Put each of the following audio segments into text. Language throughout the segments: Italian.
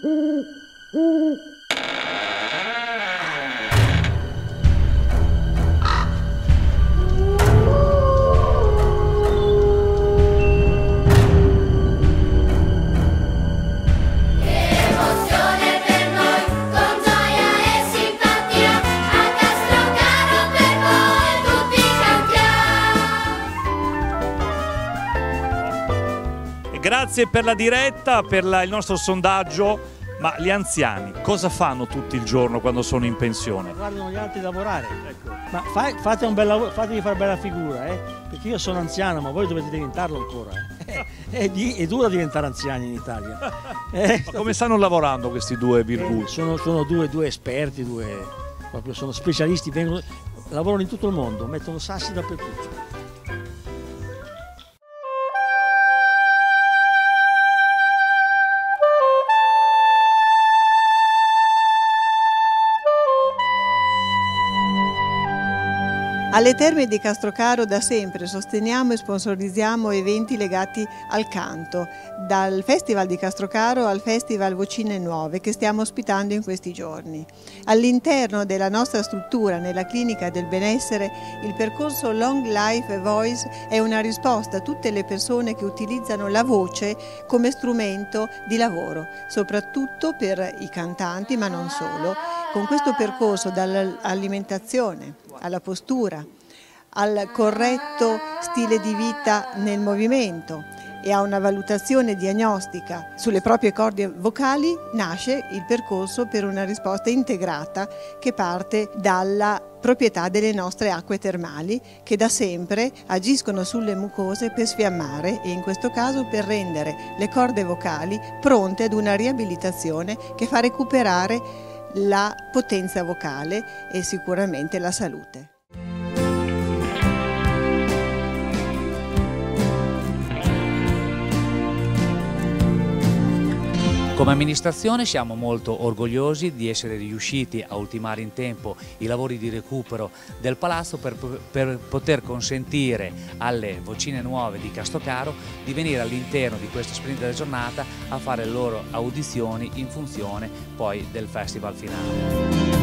Grazie per la diretta, per il nostro sondaggio. Ma gli anziani cosa fanno tutto il giorno quando sono in pensione? Guardano gli altri lavorare. Ecco. Ma fate un bel lavoro, fatevi fare bella figura, perché io sono anziano, ma voi dovete diventarlo ancora. È duro diventare anziani in Italia. Ma come stanno lavorando questi due virguli? Sono due esperti, proprio sono specialisti, lavorano in tutto il mondo, mettono sassi dappertutto. Alle Terme di Castrocaro da sempre sosteniamo e sponsorizziamo eventi legati al canto, dal Festival di Castrocaro al Festival Vocine Nuove che stiamo ospitando in questi giorni. All'interno della nostra struttura, nella Clinica del Benessere, il percorso Long Life Voice è una risposta a tutte le persone che utilizzano la voce come strumento di lavoro, soprattutto per i cantanti, ma non solo. Con questo percorso dall'alimentazione alla postura, al corretto stile di vita nel movimento e a una valutazione diagnostica sulle proprie corde vocali, nasce il percorso per una risposta integrata che parte dalla proprietà delle nostre acque termali che da sempre agiscono sulle mucose per sfiammare e in questo caso per rendere le corde vocali pronte ad una riabilitazione che fa recuperare la potenza vocale e sicuramente la salute. Come amministrazione siamo molto orgogliosi di essere riusciti a ultimare in tempo i lavori di recupero del palazzo per poter consentire alle Vocine Nuove di Castrocaro di venire all'interno di questa splendida giornata a fare le loro audizioni in funzione poi del festival finale.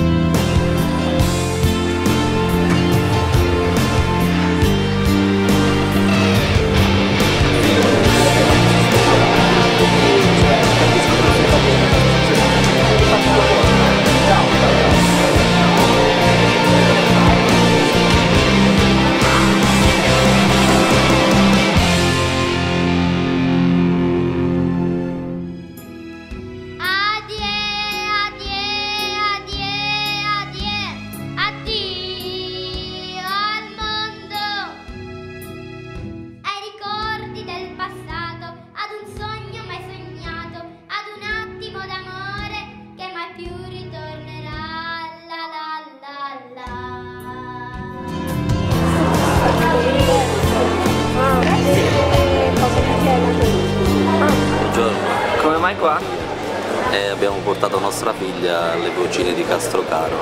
Come mai qua? Abbiamo portato nostra figlia alle Vocine di Castrocaro.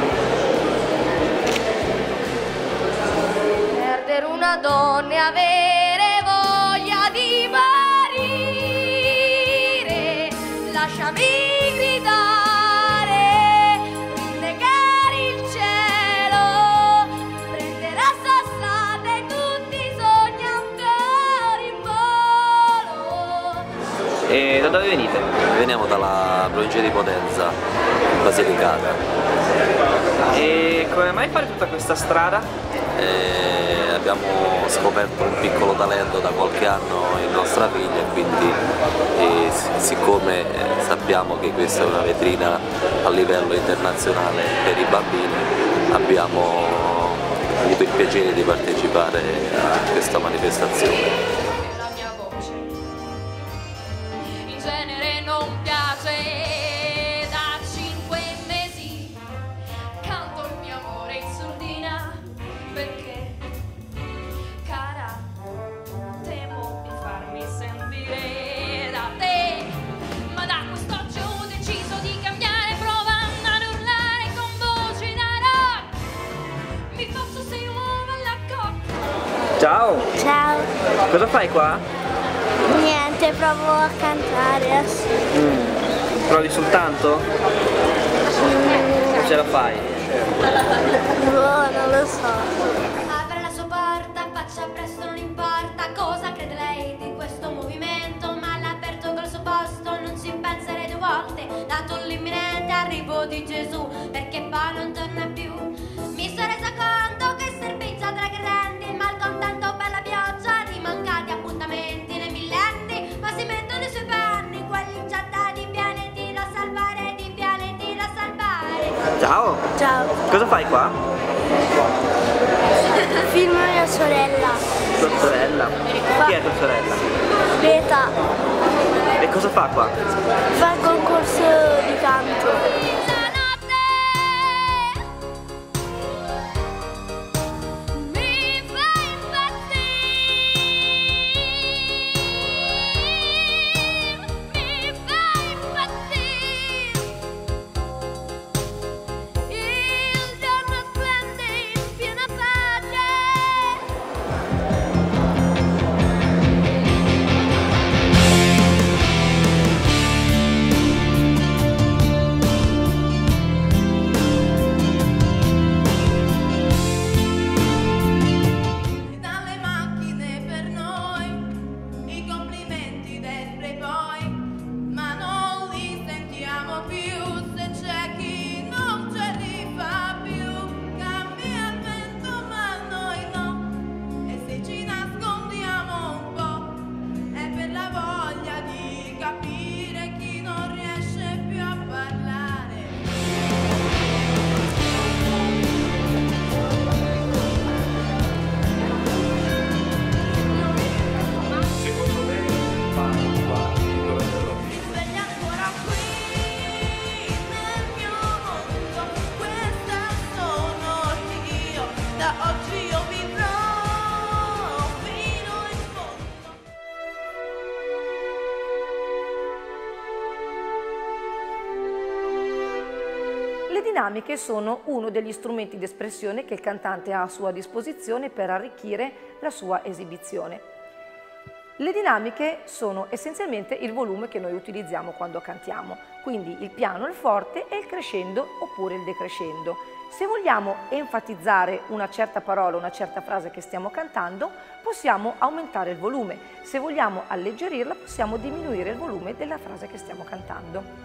Perdere una donna e avere voglia di morire, lasciami gridare, negare il cielo, prendere a sassate tutti i sogni ancora in volo. E da dove venite? Veniamo dalla provincia di Potenza, Basilicata. E come mai fare tutta questa strada? Abbiamo scoperto un piccolo talento da qualche anno in nostra figlia e quindi siccome sappiamo che questa è una vetrina a livello internazionale per i bambini, abbiamo avuto il piacere di partecipare a questa manifestazione. Ciao! Ciao! Cosa fai qua? Niente, provo a cantare assieme. provi soltanto? Non ce la fai? No, non lo so. Apre la sua porta, faccia presto, non importa cosa crede lei di questo movimento, ma l'ha aperto col suo posto, non ci pensare due volte, dato l'imminente arrivo di Gesù, perché poi non torna più. Mi sono resa conto che serpeggia tra credenti, il malcontento per la pioggia, di mancati appuntamenti nei millenni, ma si mettono i suoi panni, quelli ingettati di pianeti da salvare, di pianeti da salvare. Ciao! Ciao. Cosa fai qua? Filmo mia sorella. Tua sorella? Chi è tua sorella? Beta. E cosa fa qua? Fa il concorso di canto. Le dinamiche sono uno degli strumenti di espressione che il cantante ha a sua disposizione per arricchire la sua esibizione. Le dinamiche sono essenzialmente il volume che noi utilizziamo quando cantiamo, quindi il piano, il forte e il crescendo oppure il decrescendo. Se vogliamo enfatizzare una certa parola, una certa frase che stiamo cantando, possiamo aumentare il volume. Se vogliamo alleggerirla, possiamo diminuire il volume della frase che stiamo cantando.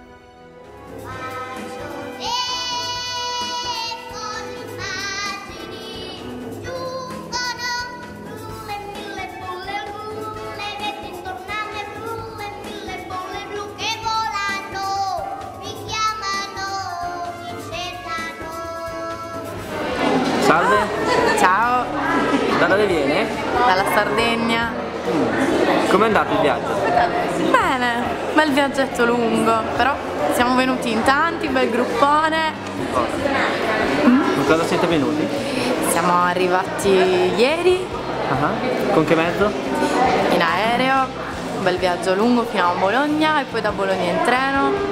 Salve! Ciao! Da dove viene? Dalla Sardegna. Com'è andato il viaggio? Bene, bel viaggetto lungo, però siamo venuti in tanti, bel gruppone. Con cosa siete venuti? Siamo arrivati ieri. Con che mezzo? In aereo, un bel viaggio lungo fino a Bologna e poi da Bologna in treno.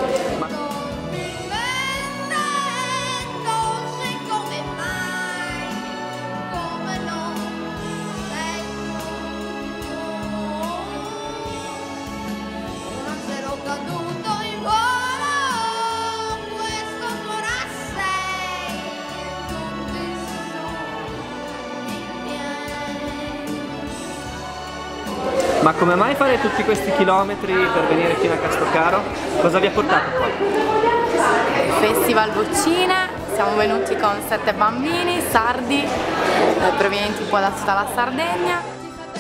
Ma come mai fare tutti questi chilometri per venire fino a Castrocaro? Cosa vi ha portato qua? Festival Vocine, siamo venuti con 7 bambini sardi, provenienti un po' da tutta la Sardegna.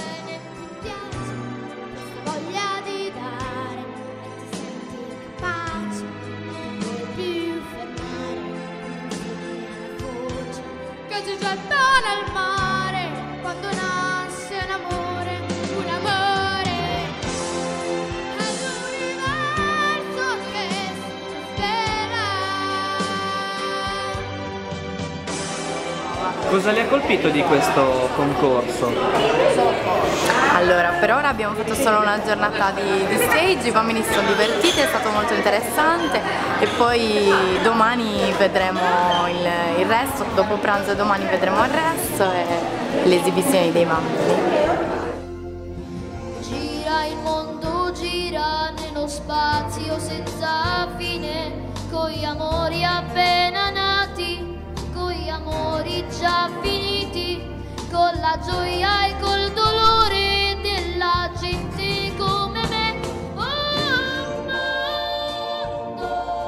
Cosa li ha colpito di questo concorso? Allora, per ora abbiamo fatto solo una giornata di stage, i bambini si sono divertiti, è stato molto interessante e poi domani vedremo il resto, dopo pranzo domani vedremo il resto e le esibizioni dei bambini. Gira il mondo, gira nello spazio. spazio senza fine, coi amori appena nati, coi amori già finiti, con la gioia e col dolore della gente come me. Oh, mondo,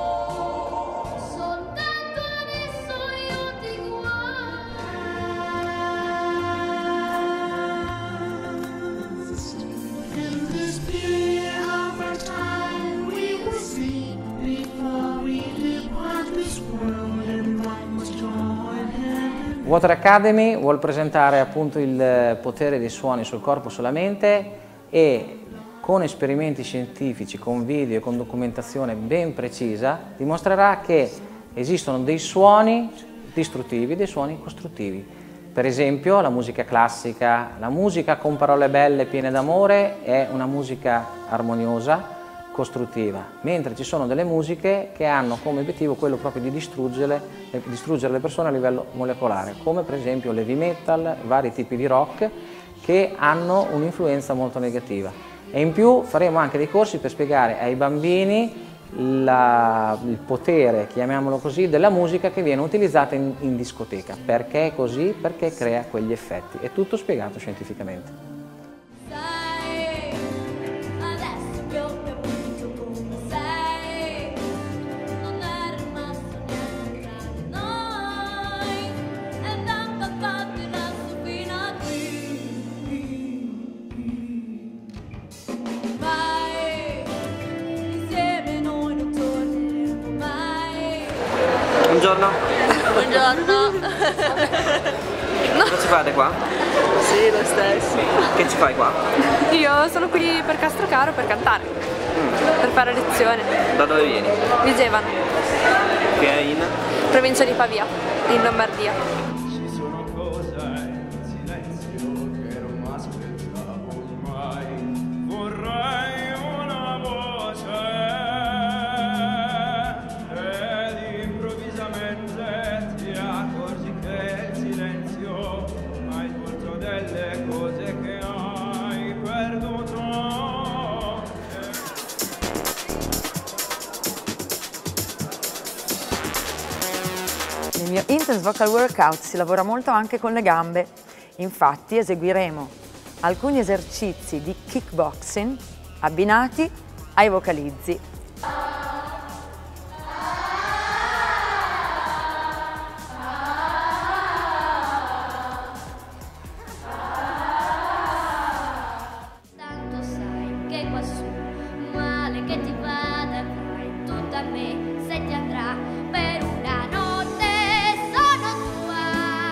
soltanto adesso io ti Water Academy vuol presentare appunto il potere dei suoni sul corpo, sulla mente, e con esperimenti scientifici, con video e con documentazione ben precisa dimostrerà che esistono dei suoni distruttivi e dei suoni costruttivi. Per esempio la musica classica, la musica con parole belle piene d'amore è una musica armoniosa, costruttiva, mentre ci sono delle musiche che hanno come obiettivo quello proprio di distruggere le persone a livello molecolare, come per esempio l'heavy metal, vari tipi di rock che hanno un'influenza molto negativa. E in più faremo anche dei corsi per spiegare ai bambini il potere, chiamiamolo così, della musica che viene utilizzata in discoteca. Perché è così? Perché crea quegli effetti. È tutto spiegato scientificamente. Buongiorno. Buongiorno. Cosa ci fate qua? Sì, lo stesso. Che ci fai qua? Io sono qui per Castrocaro per cantare, per fare lezione. Da dove vieni? Vigevano. Che è in? Provincia di Pavia, in Lombardia. Nel mio Intense Vocal Workout si lavora molto anche con le gambe, infatti eseguiremo alcuni esercizi di kickboxing abbinati ai vocalizzi. Tanto sai che quassù male che ti vada fai tutto a me se ti andrà per una notte sono tua,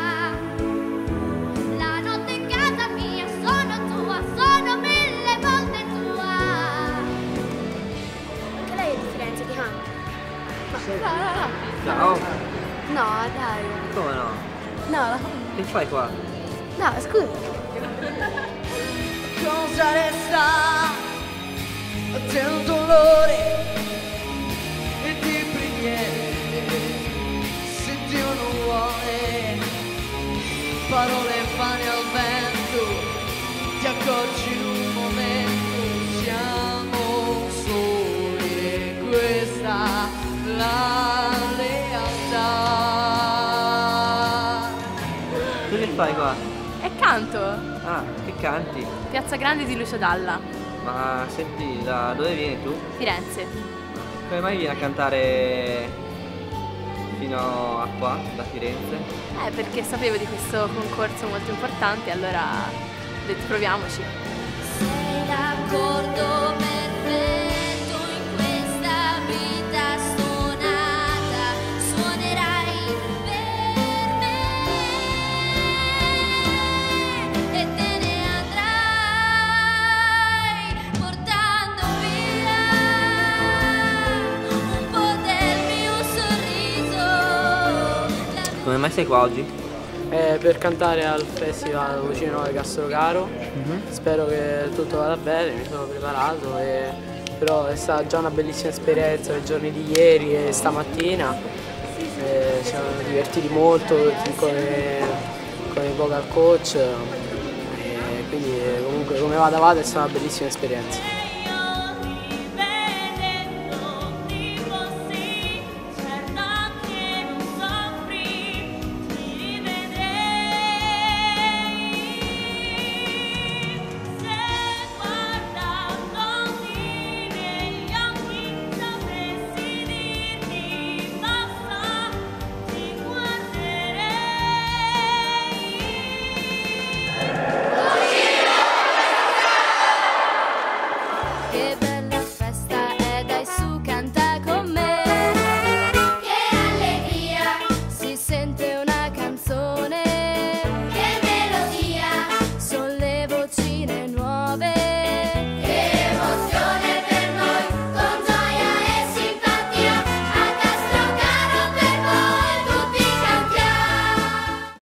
la notte in casa mia sono tua, sono 1000 volte tua. Anche lei è di Firenze, ti canta? No. Ciao. No, dai. Come no? No. Che fai qua? No, scusa. Cosa resta del dolore e di preghiere se Dio non vuole, parole vane al vento, ti accorgi in un momento, siamo soli e questa la realtà. Tu che fai qua? E canto. Ah, che canti? Piazza Grande di Lucio Dalla, Ma senti, da dove vieni tu? Firenze. Come mai vieni a cantare fino a qua, da Firenze? Perché sapevo di questo concorso molto importante, allora ho detto proviamoci. Sei l'accordo perfetto in questa vita stonata, suonerai per me e te ne andrai portando via un po' del mio sorriso. Come mai sei qua oggi? Per cantare al festival Vocine Nuove Castrocaro. Spero che tutto vada bene, mi sono preparato, però è stata già una bellissima esperienza nei giorni di ieri e stamattina. Ci siamo divertiti molto con i vocal coach, quindi comunque come vada è stata una bellissima esperienza. che bello.